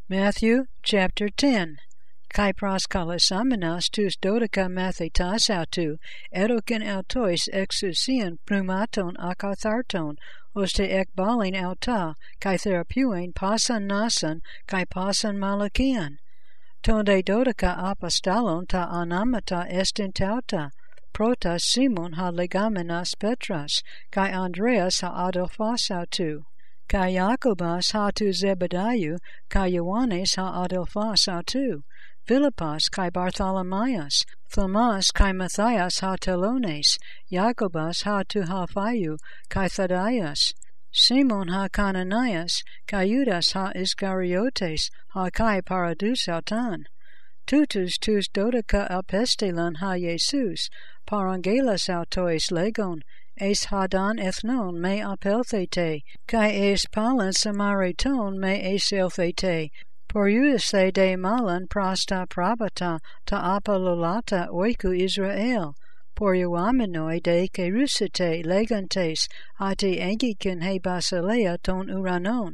Matthew chapter 10. Kai proskalisamenas tus dodica mathetas autu, edokin autois exousian pneumaton akatharton, hoste ekbalin auta, kai therapuin pasan nasan, kai pasan malakian. Tonde dodica apostolon ta anamata estintauta, protas Simon ha legamenas Petras, kai Andreas ha Adelphos autu. Kai Jacobas ha tu Zebediah, kai Ioannes ha Adelphos autu, Philippos kai Bartholomaeus, Thomas kai Matthias ha Telones, Jacobas ha tu Halphaeu, kai Thaddeus, Simon ha Cananias, kai Judas ha Iscariotes, ha kai Paradus autan, tutus tus dodica apestelan ha Jesus, parangelas autois legon, es hadan ethnon me apelthete, kai es palan samariton me eselthete, poriusse de malan prasta prabata ta apalolata oiku Israel, poriuamenoi de kerusite legantes ate engikin he basilea ton uranon,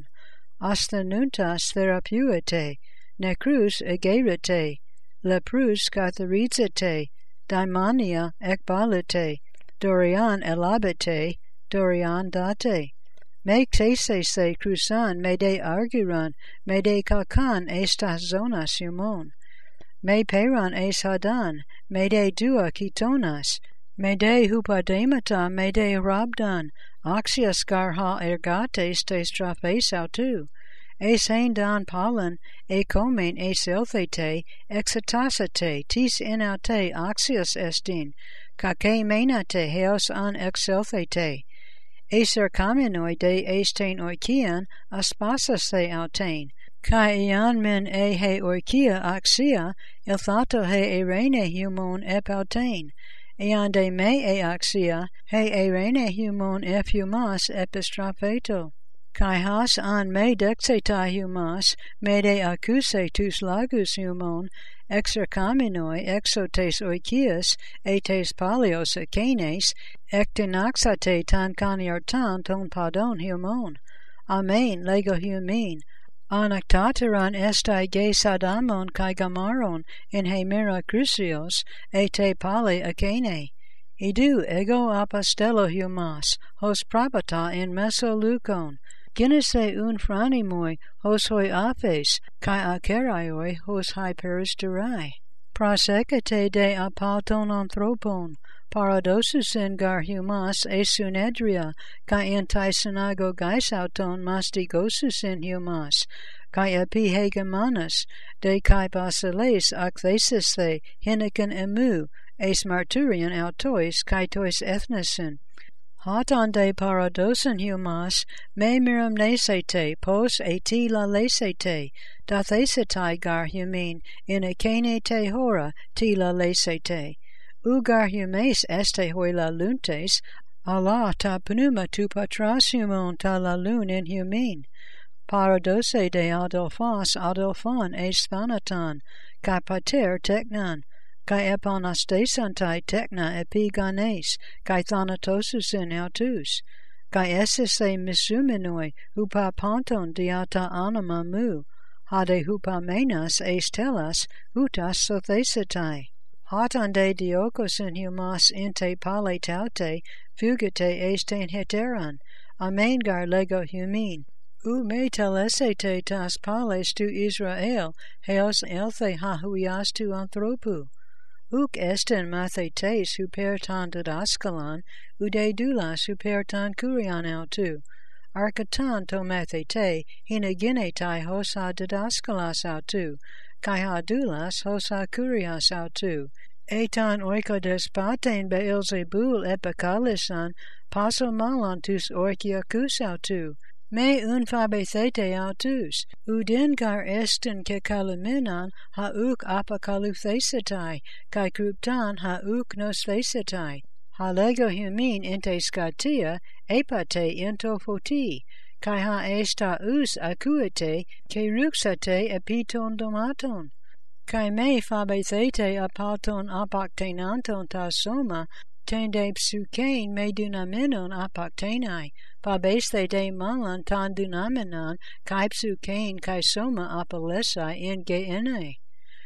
asthenuntas therapuete, necrus egerite, leprus catharizite, daimonia ekbalite, Dorian elabite, Dorian date. Me tese se crusan, me de arguran, me de kakan estas zonas humon. Me peran es hadan, me de dua kitonas, me de hupademata, me de rabdan, axias gar ha ergates te strafes autu. Es dan palan, e komen es elthete, exetasate, tis inaute axias estin, kake menate heos an exelthete. Eser kamenoi de esten oikian aspasase autain, kai ian men he oikia axia, ilthato he erene humon epautain, ian de me axia, he erene humon humas epistrapheto. Kai has an me dexeta humas, me de acuse tus lagus humon, exer kaminoi exotes oikias, etes palios akenes, ectinaxate tan caniartan ton padon humon. Amen, lego humin. Anactateran estai ge sadamon kai gamaron in he mira crucios, ete pali akene. Idu ego apostello humas, hos probata in mesolucon, Ginese un franimoi, hos hoi aphes, kai akeraioi, hos hyperisterai. Prosecute de apaton anthropon, paradosus in gar humas esunedria, kai entai synagogais auton mastigosus in humas, kai epihegemanus, de kai basileis akthesis the, hiniken emu, es marturian autois, kai tois ethnesin. Hatan de paradosen humas, me miram nesete, pos eti la lesete, da thesetai gar humin, in ekene te hora ti la lesete. Ugar humes este hoi la luntes, ala ta pneuma tu patras humon ta la lun in humin. Paradose de adelphos adelphon es phanatan, kai pater teknan, kai epanastesantai tekna epiganes, kai thanatosus in autus, kai esese misumenoi, hupa panton diata anima mu, hade hupamenas es telas, utas sothesetai. Hatan de diokos in humas inte pale taute, fugite esten heteran, amen gar lego humin. U me telesete tas pales tu Israel, heos elthe hahuias tu anthropu. Uc esten mathetes hupertan didaskalan, ude dulas hupertan kurian autu. Arcatan to mathete, hineginetai hosa didaskalas autu, kai ha dulas hosa kurias autu. Etan oiko despaten beelzebul epikalisan, paso malantus oikiakus autu. Me un fabethete autus, udin gar esten ke kaliminan ha uk apakaluthesetai, kai kruptan ha uk nos thesetai, ha lego humin inte skatia, epate into foti, kai ha esta us acuete, ke ruxate epiton domaton. Kai me fabethete apaton apactenanton ta soma, tende psukein me dunamenon apaktenai, pabeste de malan tan dunamenon, kai psukein kai soma apalesai in geene.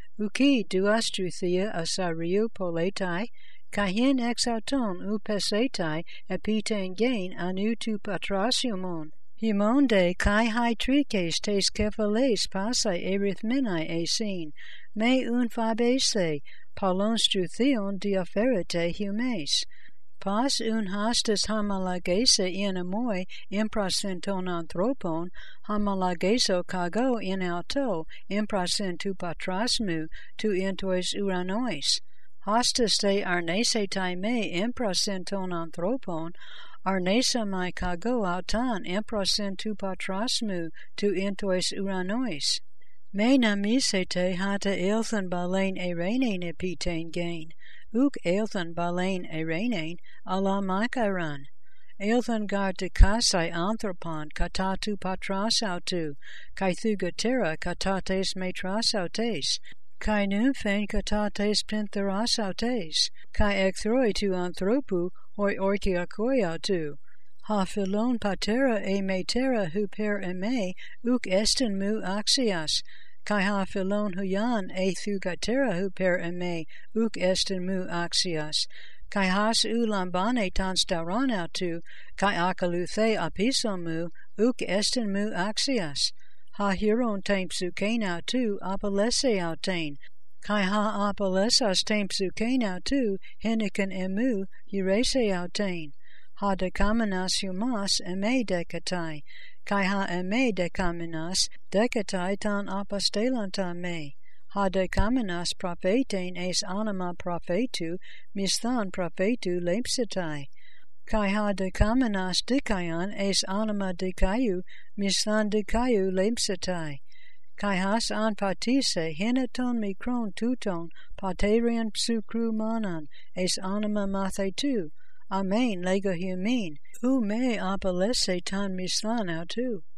Uki duastruthia asariu poletai, kai hin exauton upesetai epiten gain anu tu patrasiumon. Himonde kai hai trikes tes kephales pasai erithmenai esin, me un fabese, palonstruthion diaferite humes. Pas un hastas hamalagese in amoi imprasenton anthropon, hamalageso kago in auto imprasentu patrasmu tu intois uranois. Hastas te arnesetai me imprasenton anthropon, arnesa mai kago autan imprasentu patrasmu tu intois uranois. Me namisete hata elthan balein erenein epitein gain, uk elthan balein erenein ala makaran. Elthan gar de kasai anthropon katatu patrasautu, kai thugatera katates metrasautes, kai nymphen katates pentherasautes, kai ekthroi tu anthropu hoi orkiakoiautu. Ha philon patera e metera huper eme uk esten mu axias, kai ha philon huyan e thugatera huper eme uk esten mu axias, kai has ulambane tan stauranautu, kai akaluthe apisomu uk esten mu axias. Ha huron tempsukenautu apalese autain, kai ha apalesas tempsukenautu heniken emu urese autain. Ha decamenas humas eme decatai, kai ha eme decamenas decatai tan apostellanta me. Ha decamenas prophetein es anima prophetu, misthan prophetu lepsitai. Kai ha decamenas dikaion es anima dikaiu, misthan dikaiu lepsitai. Kai has an patise hinaton mikron tuton paterian psukru manan es anima mathetu. Amen lego humin, u me apalese tan mislan autu.